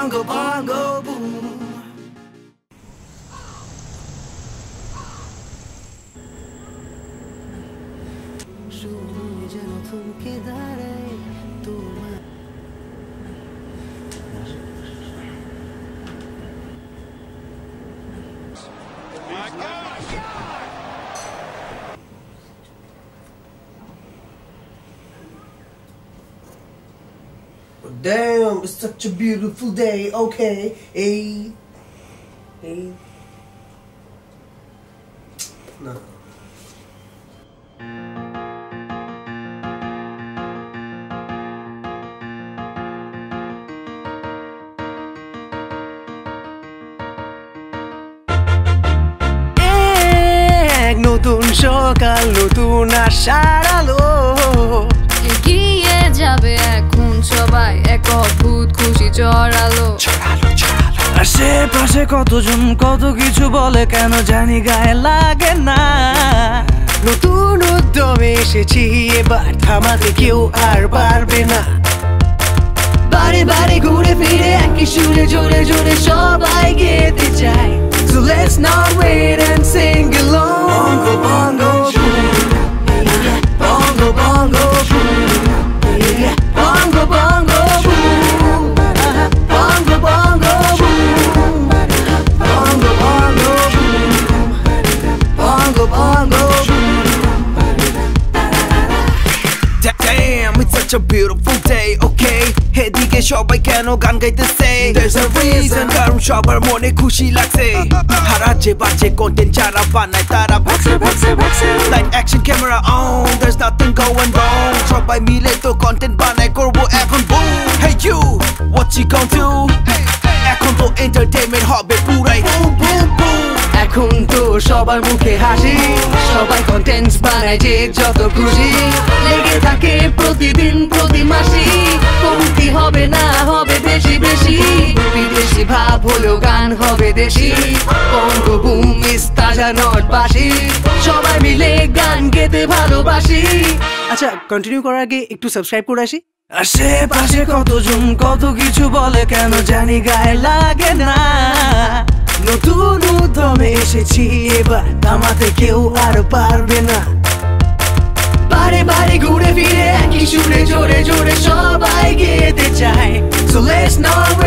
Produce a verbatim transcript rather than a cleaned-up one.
bongo bongo boom. Damn, it's such a beautiful day. Okay, hey, hey, no. এক নতুন সকাল নতুন আশার আলো এগিয়ে যাবে এখন সবাই এক অদ্ভুত খুশি জড়ালো আশেপাশে কতজন কত কিছু বলে কেন জানি গায়ে লাগে না নতুন উদ্যমে এসেছি এবার থামাতে কেউ আর পারবে না বারে বারে ঘুরে ফিরে একই সুরে জোরে জোরে সবাই গেতে চায় So let's not wait and sing along Bongo bongo Bongo bongo Bongo bongo Bongo bongo Bongo bongo Bongo bongo Damn, it's such a beautiful day, okay? এদিকে সবাই কেন গান গাইতেছে There's a reason কারণ সবার মনে খুশি লাগছে হারা যে বাজে কন্টেন্ট যারা বানায় তারা ভাগছে ভাগছে ভাগছে Like action camera on There's nothing going wrong সবাই মিলে তো কন্টেন্ট বানায় করবো এখন boom Hey you, what you gon' do? এখন তো entertainment হবে পুরাই boom boom boom এখন তো সবার মুখে হাসি সবাই কন্টেন্ট বানায় যে যত খুশি লেগে থাকে প্রতিদিন প্রতি মাসি কমতি হবে না হবে বেশি বেশি বিদেশি ভাব হলেও গান হবে দেশি বঙ্গো বুম মিস তাজা নট বাসি সবাই মিলে গান গেতে ভালোবাসি আচ্ছা কন্টিনিউ করার আগে একটু সাবস্ক্রাইব করে আসি আশেপাশে কতজন কত কিছু বলে কেন জানি গায়ে লাগে না নতুন উদ্যমে এসেছি এবার থামাতে কেউ আর পারবে না বারে বারে ঘুরে ফিরে একই সুরে জোরে জোরে সবাই গেতে চায় So let's not